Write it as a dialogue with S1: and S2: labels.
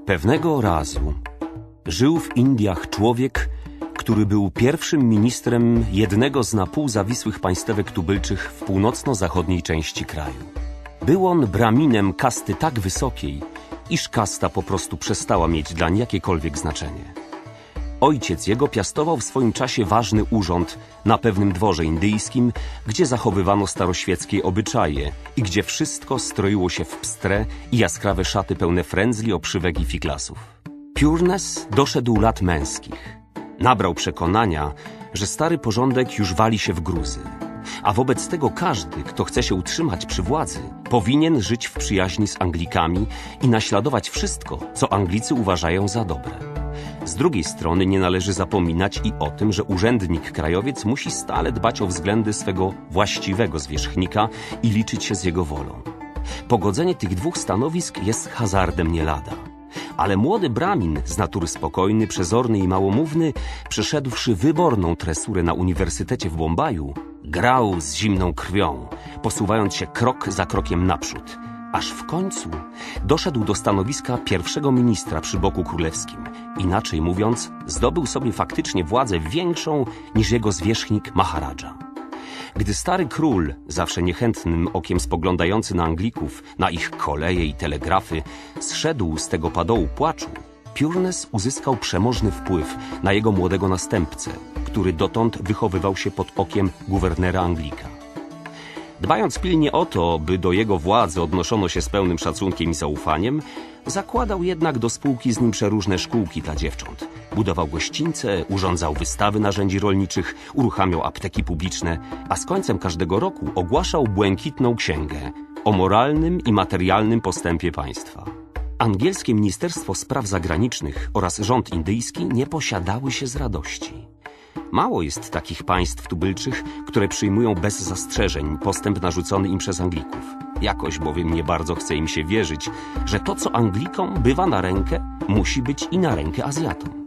S1: Pewnego razu żył w Indiach człowiek, który był pierwszym ministrem jednego z na pół zawisłych państewek tubylczych w północno-zachodniej części kraju. Był on braminem kasty tak wysokiej, iż kasta po prostu przestała mieć dlań jakiekolwiek znaczenie. Ojciec jego piastował w swoim czasie ważny urząd na pewnym dworze indyjskim, gdzie zachowywano staroświeckie obyczaje i gdzie wszystko stroiło się w pstre i jaskrawe szaty pełne frędzli, obszywek i figlasów. Purnes doszedł lat męskich. Nabrał przekonania, że stary porządek już wali się w gruzy, a wobec tego każdy, kto chce się utrzymać przy władzy, powinien żyć w przyjaźni z Anglikami i naśladować wszystko, co Anglicy uważają za dobre. Z drugiej strony nie należy zapominać i o tym, że urzędnik krajowiec musi stale dbać o względy swego właściwego zwierzchnika i liczyć się z jego wolą. Pogodzenie tych dwóch stanowisk jest hazardem nie lada. Ale młody bramin, z natury spokojny, przezorny i małomówny, przeszedłszy wyborną tresurę na Uniwersytecie w Bombaju, grał z zimną krwią, posuwając się krok za krokiem naprzód, aż w końcu doszedł do stanowiska pierwszego ministra przy boku królewskim. Inaczej mówiąc, zdobył sobie faktycznie władzę większą niż jego zwierzchnik Maharadża. Gdy stary król, zawsze niechętnym okiem spoglądający na Anglików, na ich koleje i telegrafy, zszedł z tego padołu płaczu, Purnes uzyskał przemożny wpływ na jego młodego następcę, który dotąd wychowywał się pod okiem guwernera Anglika. Dbając pilnie o to, by do jego władzy odnoszono się z pełnym szacunkiem i zaufaniem, zakładał jednak do spółki z nim przeróżne szkółki dla dziewcząt. Budował gościńce, urządzał wystawy narzędzi rolniczych, uruchamiał apteki publiczne, a z końcem każdego roku ogłaszał błękitną księgę o moralnym i materialnym postępie państwa. Angielskie Ministerstwo Spraw Zagranicznych oraz rząd indyjski nie posiadały się z radości. Mało jest takich państw tubylczych, które przyjmują bez zastrzeżeń postęp narzucony im przez Anglików. Jakoś bowiem nie bardzo chce im się wierzyć, że to, co Anglikom bywa na rękę, musi być i na rękę Azjatom.